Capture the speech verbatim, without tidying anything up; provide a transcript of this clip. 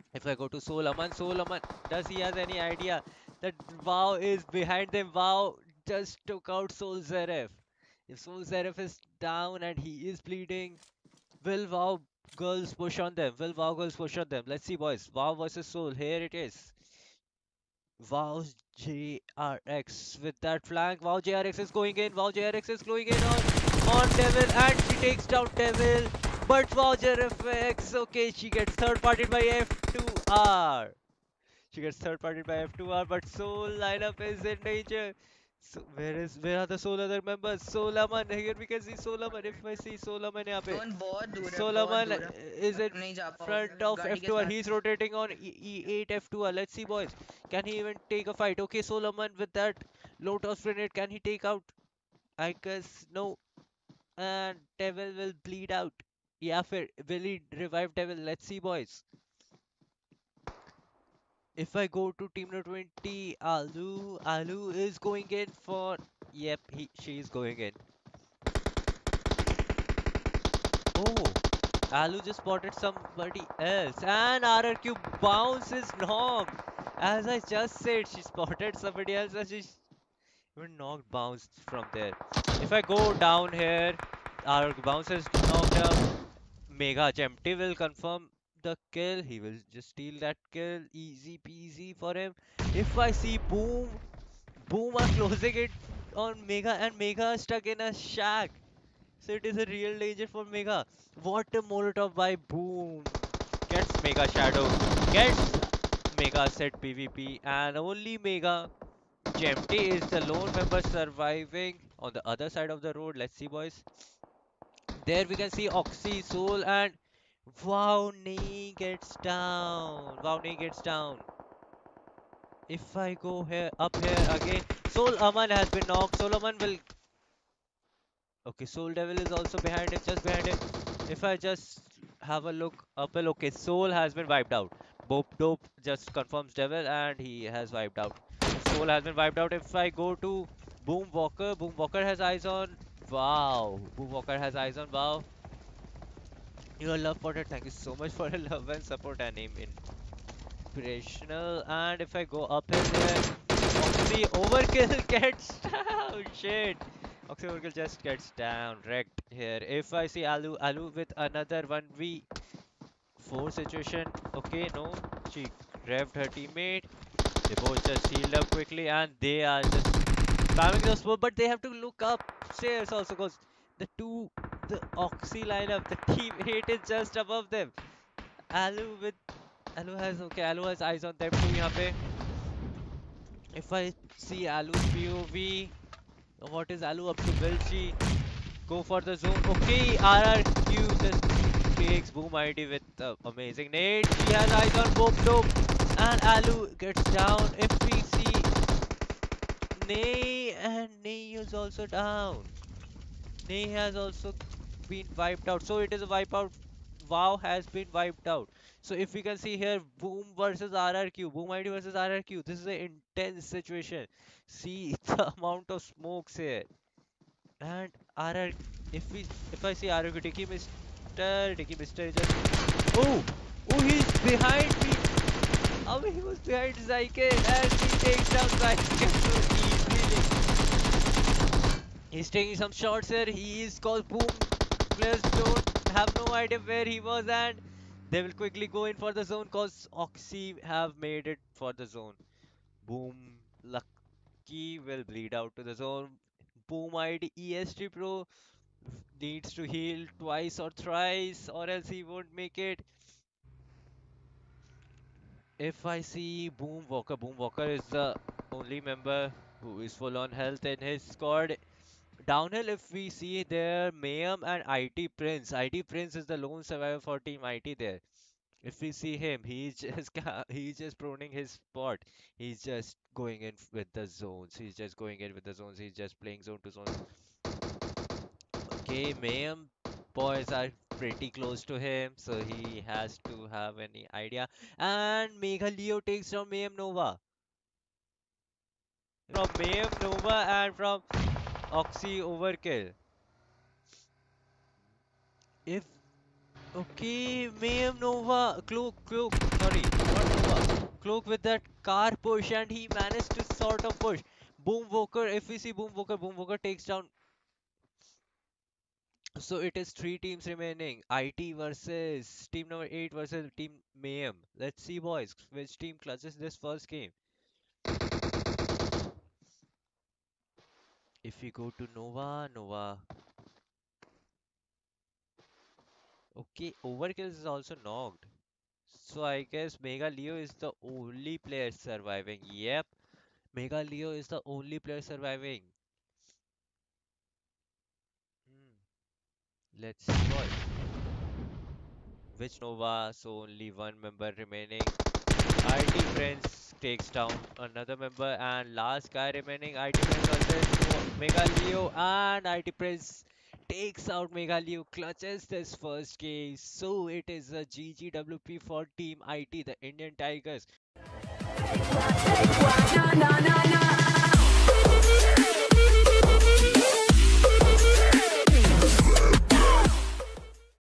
If I go to Solaman, Solaman, does he has any idea that Wow is behind them? Wow just took out Soul Zeref. If Soul Zeref is down and he is bleeding, will Wow girls push on them? Will Wow girls push on them? Let's see, boys. Wow versus Soul. Here it is. Wow J R X with that flank. Wow J R X is going in. Wow J R X is going in on on Devil and she takes down Devil. But Wow J R X, okay, she gets third parted by F two R. She gets third parted by F two R, but Soul lineup is in danger. So where is where are the Soul other members? Solaman, here we can see Solaman. If I see Solaman यहाँ पे, zone बहुत दूर है, बहुत Solaman दूर है, is in नहीं जा पाओगे front of गाड़ी के F two R. साथ। He's rotating on E eight F two R. Let's see, boys. Can he even take a fight? Okay, Solaman with that Lotus grenade, can he take out? I guess no. And Devil will bleed out. Yeah, fair. Will he revive Devil? Let's see, boys. If I go to team number twenty, Alu, Alu is going in for. Yep, he she is going in. Oh, Alu just spotted somebody else, and R R Q bounces knocked. As I just said, she spotted somebody else, and she even knocked bounced from there. If I go down here, our bounces knocked up. Mega Empty will confirm the kill. He will just steal that kill. Easy peasy for him. If I see Boom, Boom are closing it on Mega and Mega is stuck in a shack. So it is a real danger for Mega. What a Molotov by Boom. Gets Mega Shadow. Gets Mega set PvP and only Mega. Jempty is the lone member surviving on the other side of the road. Let's see, boys. There we can see Oxy, Soul, and Wow, Nee gets down. Wow, Nee gets down. If I go here, up here again, Soul Aman has been knocked. Soul Aman will. Okay, Soul Devil is also behind him, just behind him. If I just have a look up, well, okay, Soul has been wiped out. Boop Dope just confirms Devil, and he has wiped out. Soul has been wiped out. If I go to Boom Walker, Boom Walker has eyes on. Wow, Boom Walker has eyes on. Wow, your love Potter. Thank you so much for your love and support and name inspirational. And if I go up in there, Oxy Overkill gets down. Shit. Oxy Overkill just gets down, wrecked here. If I see Alu, Alu with another one v four situation. Okay, no, she revved her teammate. They both just healed up quickly and they are just spamming the smoke, but they have to look upstairs also because the two, the Oxy lineup, the team eight is just above them. Alu with Alu has okay, Alu has eyes on them too. यहाँ पे if I see Alu's P O V, what is Alu up to? Will she go for the zone? Okay, R R Q just takes Boom I D with uh, amazing nade. She has eyes on Boop Dope, and Alu gets down. If we see Nay, and Nay is also down. Nay has also been wiped out. So it is a wipeout. WoW has been wiped out. So if we can see here, Boom versus R R Q, Boom I D versus R R Q. This is an intense situation. See the amount of smokes here. And R R, if we, if I see R R Q, Dicky Mister, Dicky Mister is just, oh, oh, he's behind me. Oh, he was behind Zyken, and he takes down Zyken so easily. He's taking some shots here. He is called Boom. Players don't have no idea where he was, and they will quickly go in for the zone cause Oxy have made it for the zone. Boom. Lucky will bleed out to the zone. Boom I D E S T Pro needs to heal twice or thrice, or else he won't make it. If I see Boom Walker, Boom Walker is the only member who is full on health in his squad. Downhill, if we see there, Mayhem and I T Prince. I T Prince is the lone survivor for Team I T there. If we see him, he's just ca- he's just proning his spot. He's just going in f- with the zones. He's just going in with the zones. He's just playing zone to zone. Okay, Mayhem boys are pretty close to him, so he has to have any idea. And Mega Leo takes from Mayhem Nova. From Mayhem Nova and from Oxy Overkill. If Okay, Mayhem Nova, Cloak, Cloak, sorry, not Nova. Cloak with that car push, and he managed to sort of push. Boom Walker, if we see Boom Walker, Boom Walker takes down. So it is three teams remaining. I T versus team number eight versus team Mayhem. Let's see, boys, which team clutches this first game. If we go to Nova, Nova. Okay, Overkill is also knocked. So I guess Mega Leo is the only player surviving. Yep, Mega Leo is the only player surviving. Hmm. Let's see, boys. Which Nova? So only one member remaining. I T Prince takes down another member, and last guy remaining, I T Prince versus Mega Leo, and I T Prince takes out Mega Leo, clutches this first game. So it is a G G W P for Team I T, the Indian Tigers.